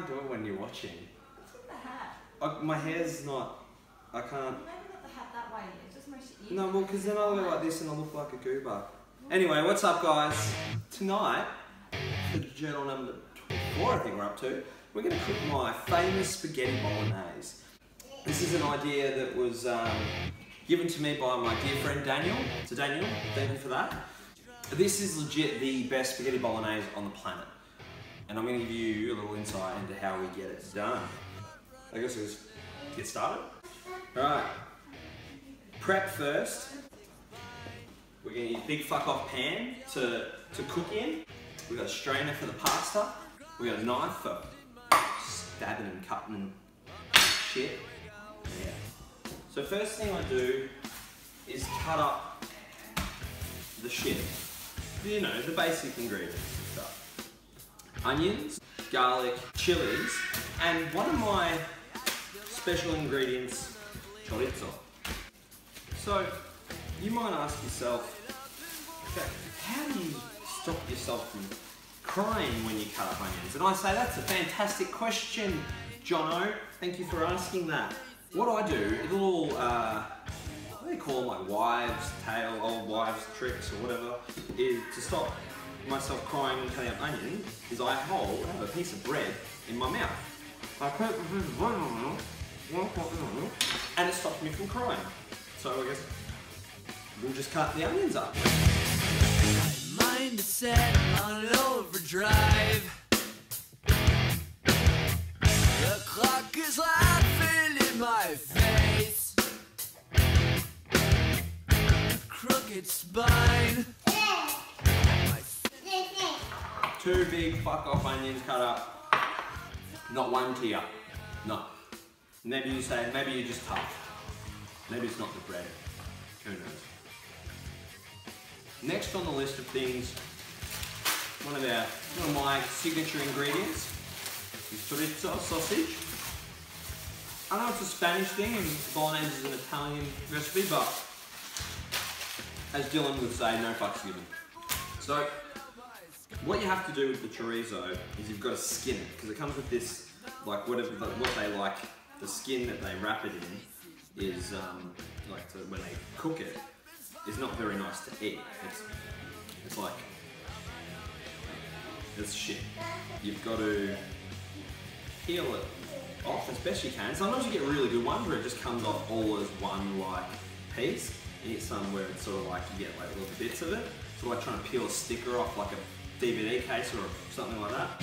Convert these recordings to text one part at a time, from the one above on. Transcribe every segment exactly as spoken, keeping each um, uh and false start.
can't do it when you're watching. What's with the hat? I, my hair's not, I can't. Maybe not the hat that way, it's just most ears. No, well, because then I'll go like this and I'll look like a goober. Anyway, what's up, guys? Tonight, for journal number twenty-four, I think we're up to, we're going to cook my famous spaghetti bolognese. This is an idea that was um, given to me by my dear friend Daniel. So Daniel, thank you for that. This is legit the best spaghetti bolognese on the planet. And I'm going to give you a little insight into how we get it done. I guess we'll just get started. Alright, prep first. We're going to use a big fuck off pan to, to cook in. We've got a strainer for the pasta. We've got a knife for stabbing and cutting and shit. Yeah. So first thing I do is cut up the shit. You know, the basic ingredients and stuff. Onions, garlic, chilies, and one of my special ingredients, chorizo. So, you might ask yourself, okay, how do you stop yourself from crying when you cut up onions? And I say, that's a fantastic question, Jono. Thank you for asking that. What I do, a little, uh, what do they call them, like wives' tale, old wives' tricks or whatever, is to stop myself crying when cutting up onions, is I hold, I have a piece of bread in my mouth. I put and it stops me from crying. So I guess we'll just cut the onions up. My mind is set on overdrive. The clock is laughing in my face. Crooked spine. Two big fuck off onions cut up. Not one tear. No. Maybe you say, maybe you're just tough. Maybe it's not the bread. Who knows? Next on the list of things, one of our, one of my signature ingredients is chorizo sausage. I know it's a Spanish thing and bolognese is an Italian recipe, but as Dylan would say, no fucks given. So, what you have to do with the chorizo is you've got to skin it, because it comes with this, like whatever, what they like, the skin that they wrap it in is, um, like to, when they cook it, is not very nice to eat. It's, it's like, it's shit. You've got to peel it off as best you can. Sometimes you get really good ones where it just comes off all as one like piece. You get some where it's sort of like you get like little bits of it. So like trying to peel a sticker off like a D V D case or something like that.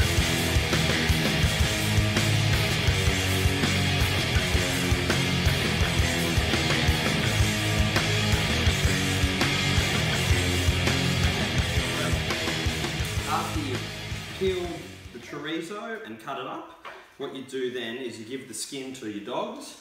After you peel the chorizo and cut it up, what you do then is you give the skin to your dogs,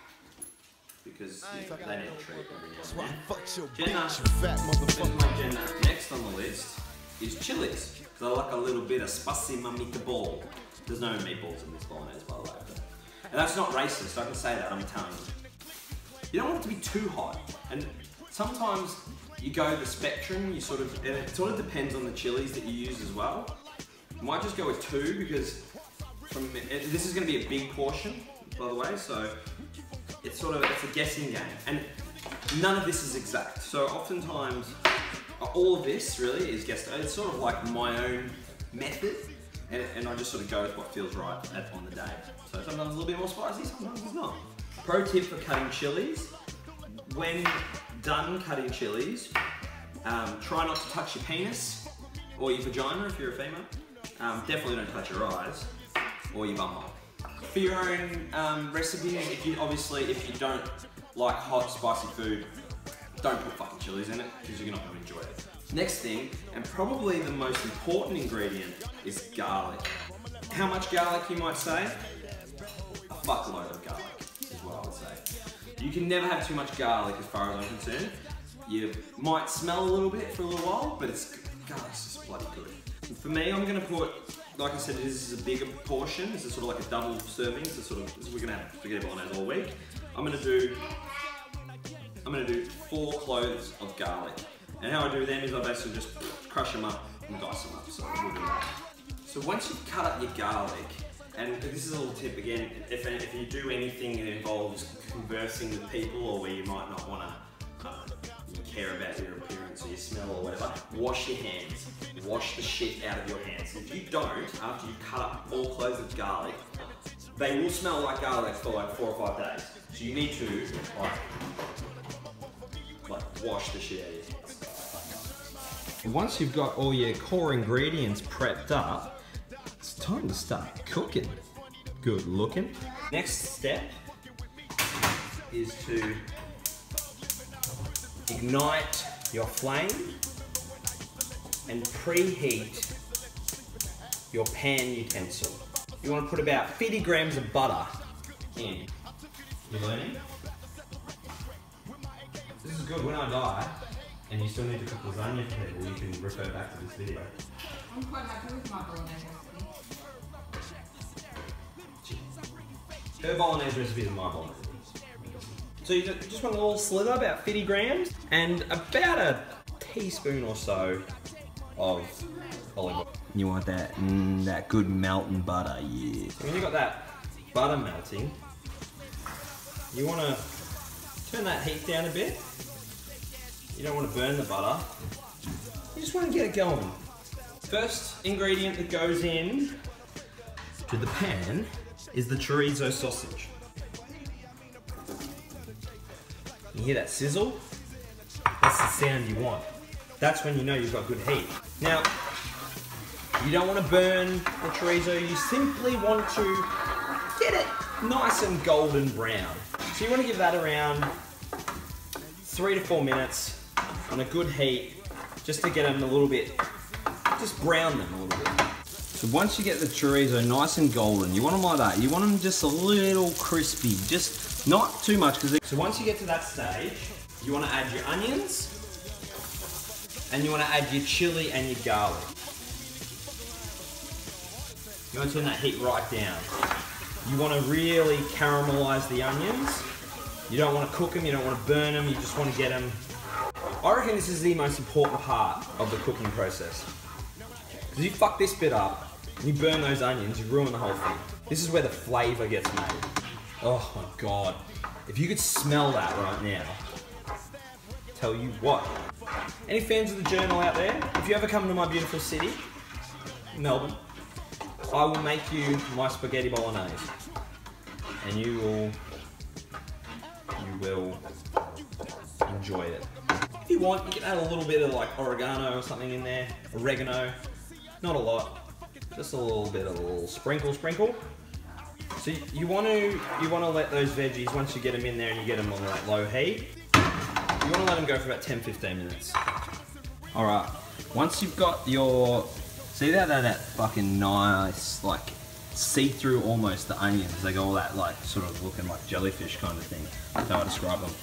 because they need a treat every now and then. Jenna, Jenna. Next on the list is chilies, because I like a little bit of spicy meatball. There's no meatballs in this bolognese, by the way. But, and that's not racist, I can say that, I'm Italian. You don't want it to be too hot, and sometimes you go the spectrum, you sort of, and it sort of depends on the chilies that you use as well. You might just go with two, because from, it, this is going to be a big portion, by the way, so it's sort of, it's a guessing game. And none of this is exact. So oftentimes, all of this really is guessed. It's sort of like my own method, and, and I just sort of go with what feels right at, on the day. So sometimes a little bit more spicy, sometimes it's not. Pro tip for cutting chilies: when done cutting chilies, um, try not to touch your penis or your vagina if you're a female. Um, definitely don't touch your eyes or your bumhole. For your own um, recipes, if you obviously if you don't like hot, spicy food, don't put fucking chilies in it because you're not going to enjoy it. Next thing, and probably the most important ingredient, is garlic. How much garlic, you might say? A fuckload of garlic is what I would say. You can never have too much garlic as far as I'm concerned. You might smell a little bit for a little while, but it's garlic's just bloody good. And for me, I'm going to put, like I said, this is a bigger portion. This is sort of like a double serving. So sort of, we're going to have spaghetti bolognese all week. I'm going to do, I'm going to do four cloves of garlic. And how I do them is I basically just crush them up and dice them up. So we'll do that. So once you've cut up your garlic and this is a little tip again, if, if you do anything that involves conversing with people or where you might not want to uh, care about your appearance or your smell or whatever, wash your hands. Wash the shit out of your hands. If you don't, after you cut up all cloves of garlic, they will smell like garlic for like four or five days. So you need to like, like wash the shit out of your hands. Once you've got all your core ingredients prepped up, it's time to start cooking. Good looking. Next step is to ignite your flame and preheat your pan utensil. You want to put about fifty grams of butter in. You learning? This is good when I die and you still need to cook lasagna for people, you can refer back to this video. I'm quite happy with my Bolognese recipe. Her Bolognese recipe is my Bolognese. So you just want a little slither, about fifty grams, and about a teaspoon or so of olive oil. You want that, mm, that good melting butter, yeah. So when you've got that butter melting, you want to turn that heat down a bit. You don't want to burn the butter. You just want to get it going. First ingredient that goes in to the pan is the chorizo sausage. You hear that sizzle? That's the sound you want. That's when you know you've got good heat. Now, you don't want to burn the chorizo, you simply want to get it nice and golden brown. So you want to give that around three to four minutes on a good heat, just to get them a little bit, just brown them a little bit. So once you get the chorizo nice and golden, you want them like that. You want them just a little crispy, just not too much. Because so once you get to that stage, you want to add your onions, and you want to add your chili and your garlic. You want to turn that heat right down. You want to really caramelize the onions. You don't want to cook them, you don't want to burn them, you just want to get them. I reckon this is the most important part of the cooking process. Because you fuck this bit up, and you burn those onions, you ruin the whole thing. This is where the flavour gets made. Oh my God. If you could smell that right now, tell you what. Any fans of the journal out there? If you ever come to my beautiful city, Melbourne, I will make you my spaghetti bolognese. And you will, you will enjoy it. If you want, you can add a little bit of like oregano or something in there, oregano, not a lot, just a little bit of a little sprinkle, sprinkle. So you, you want to, you want to let those veggies, once you get them in there and you get them on that low heat, you want to let them go for about ten to fifteen minutes. All right, once you've got your, see that that, that fucking nice, like see-through almost the onions, they go all that like sort of looking like jellyfish kind of thing. That's how I describe them.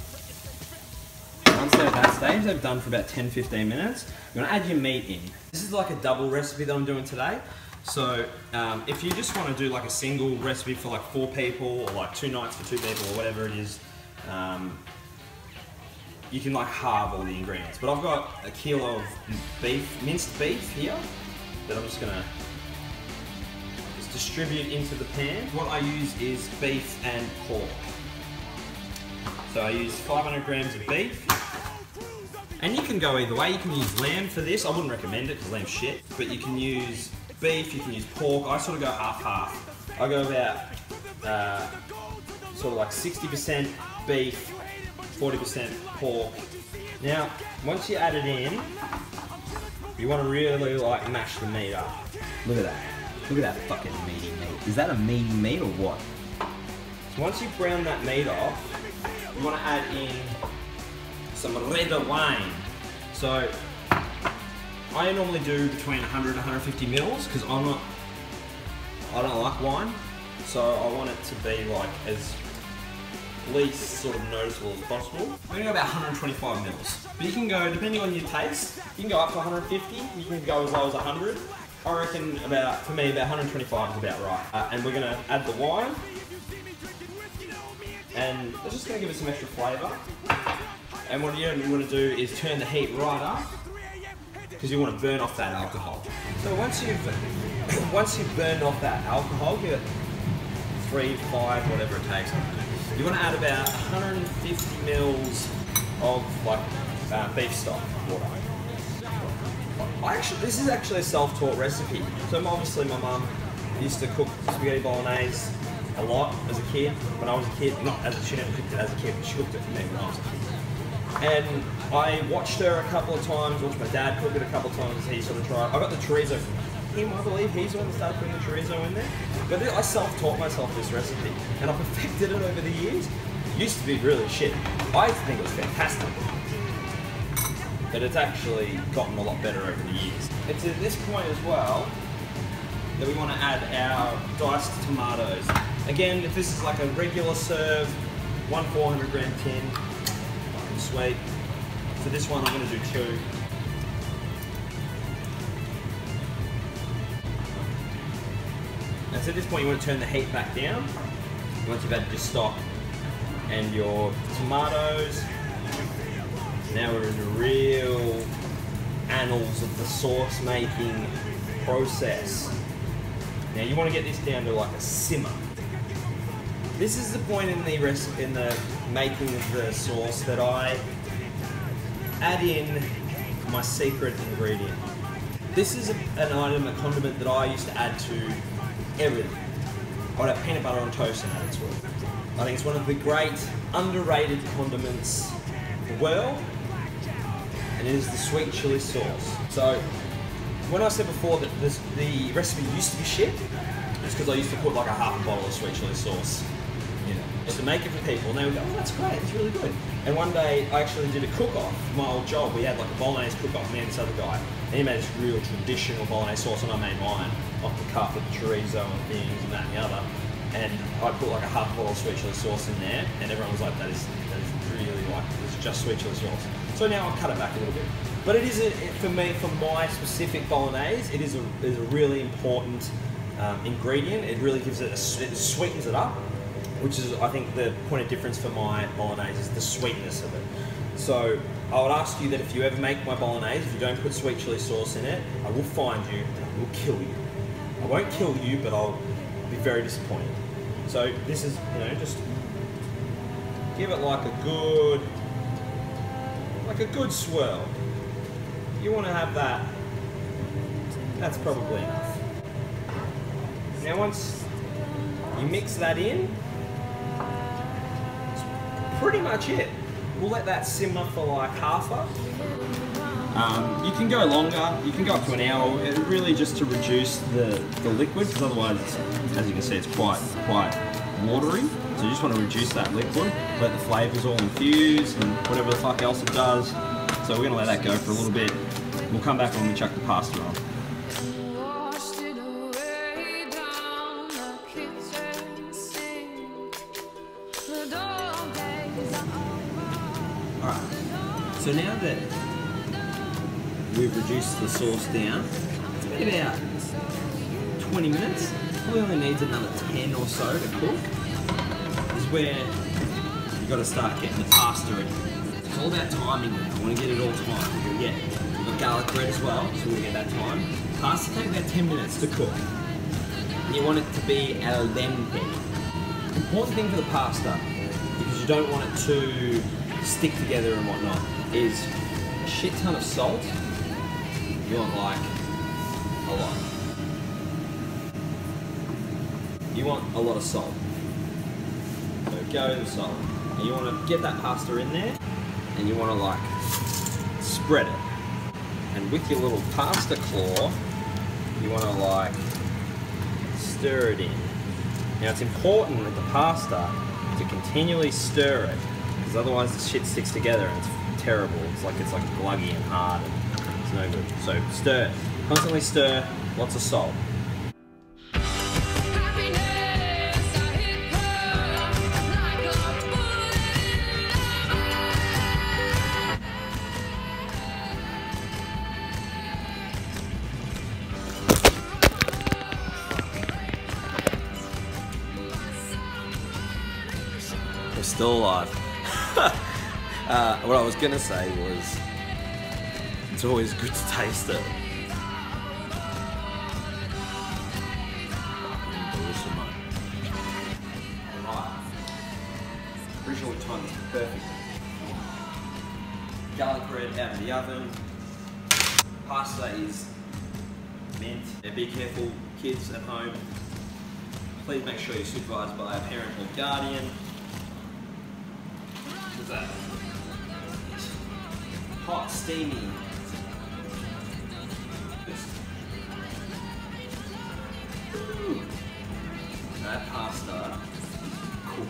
Once they're at that stage, they've done for about ten to fifteen minutes, you want to add your meat in. This is like a double recipe that I'm doing today. So um, if you just want to do like a single recipe for like four people or like two nights for two people or whatever it is, um, you can like halve all the ingredients. But I've got a kilo of beef, minced beef here that I'm just gonna just distribute into the pan. What I use is beef and pork. So I use five hundred grams of beef. And you can go either way. You can use lamb for this. I wouldn't recommend it because lamb's shit. But you can use beef, you can use pork. I sort of go half-half. I go about uh, sort of like sixty percent beef, forty percent pork. Now, once you add it in, you want to really like mash the meat up. Look at that. Look at that fucking meaty meat. Is that a meaty meat or what? So once you brown that meat off, you want to add in some red wine. So I normally do between one hundred and one hundred fifty mils because I'm not, I don't like wine. So I want it to be like as least sort of noticeable as possible. I'm gonna go about one hundred twenty-five mils. But you can go, depending on your taste, you can go up to one hundred fifty, you can go as low as one hundred. I reckon about, for me, about one hundred twenty-five is about right. Uh, and we're gonna add the wine. And it's just gonna give it some extra flavour. And what you want to do is turn the heat right up because you want to burn off that alcohol. So once you've once you've burned off that alcohol, give it three, five, whatever it takes. You want to add about one hundred fifty mils of like uh, beef stock water. I actually, this is actually a self-taught recipe. So obviously my mum used to cook spaghetti bolognese a lot as a kid. When I was a kid, not as a, she never cooked it as a kid, but she cooked it for me when I was a kid. And I watched her a couple of times, watched my dad cook it a couple of times as he sort of tried. I got the chorizo from him, I believe. He's the one that started putting the chorizo in there. But I self-taught myself this recipe, and I perfected it over the years. It used to be really shit. I used to think it was fantastic. But it's actually gotten a lot better over the years. It's at this point as well that we want to add our diced tomatoes. Again, if this is like a regular serve, one four hundred gram tin, fucking sweet. For this one, I'm going to do two. And so at this point, you want to turn the heat back down. Once you've added your stock and your tomatoes, now we're in the real annals of the sauce making process. Now you want to get this down to like a simmer. This is the point in the recipe, in the making of the sauce, that I add in my secret ingredient. This is a, an item, a condiment that I used to add to everything. I would have peanut butter on toast and add it to it. I think it's one of the great underrated condiments in the world, and it is the sweet chili sauce. So when I said before that this, the recipe used to be shit, it's because I used to put like a half a bottle of sweet chili sauce in it. I used to make it for people, and they would go, oh, that's great, it's really good. And one day I actually did a cook-off for my old job. We had like a bolognese cook-off, me and this other guy, and he made this real traditional bolognese sauce, and I made mine off the cup with the chorizo and things and that and the other. And I put like a half bottle of sweet chili sauce in there, and everyone was like, that is, that is really like, it's just sweet chili sauce. So now I'll cut it back a little bit. But it is, a, for me, for my specific bolognese, it is a, is a really important um, ingredient. It really gives it, a, it sweetens it up, which is, I think, the point of difference for my bolognese is the sweetness of it. So I would ask you that if you ever make my bolognese, if you don't put sweet chili sauce in it, I will find you and I will kill you. I won't kill you, but I'll be very disappointed. So this is, you know, just give it like a good, like a good swirl. You want to have that, that's probably enough. Now once you mix that in, that's pretty much it. We'll let that simmer for like half up. Um, you can go longer, you can go up to an hour, it really just to reduce the, the liquid, because otherwise, it's, as you can see, it's quite, quite watery. So you just want to reduce that liquid, let the flavours all infuse and whatever the fuck else it does. So we're going to let that go for a little bit. We'll come back when we chuck the pasta on. Alright, so now that we've reduced the sauce down, it's been about twenty minutes. Probably only needs another ten or so to cook. Is where you've got to start getting the pasta in. It's all about timing now. I want to get it all timed. We're going to get we've got garlic bread as well, so we'll get that time. Pasta takes about ten minutes to cook. And you want it to be al dente. Important thing for the pasta, because you don't want it to stick together and whatnot, is a shit ton of salt. You want like a lot. You want a lot of salt. So go the salt. And you want to get that pasta in there, and you want to like spread it. And with your little pasta claw, you want to like stir it in. Now it's important with the pasta to continually stir it, because otherwise the shit sticks together and it's terrible. It's like it's like gluggy and hard and it's no good. So stir, constantly stir, lots of salt. We're still alive. uh, what I was gonna say was, it's always good to taste it. sure we time this perfectly. Garlic bread out of the oven. Pasta is mint. Yeah, be careful, kids at home. Please make sure you're supervised by a parent or guardian. What's that? Hot, steamy. Ooh. That pasta cooked.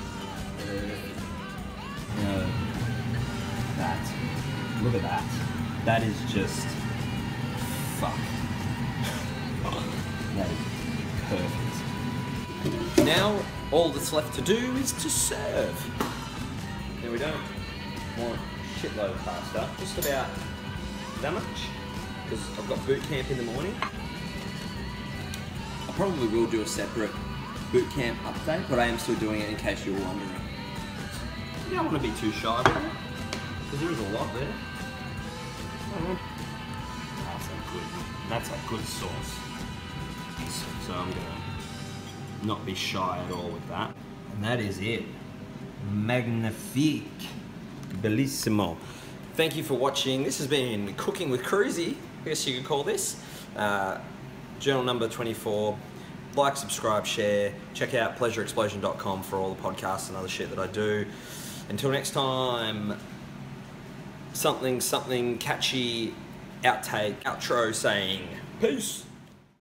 No. That. Look at that. That is just fuck. That is perfect. Now all that's left to do is to serve. There we go. More shitload of pasta. Just about that much. Because I've got boot camp in the morning. I probably will do a separate boot camp update, but I am still doing it in case you were wondering. You don't want to be too shy about it, because there is a lot there. That's a good, that's a good sauce. So I'm gonna not be shy at all with that. And that is it. Magnifique. Bellissimo. Thank you for watching. This has been Cooking with Cruzy, I guess you could call this. Uh, journal number twenty-four. Like, subscribe, share. Check out pleasure explosion dot com for all the podcasts and other shit that I do. Until next time, something, something catchy outtake, outro saying, peace.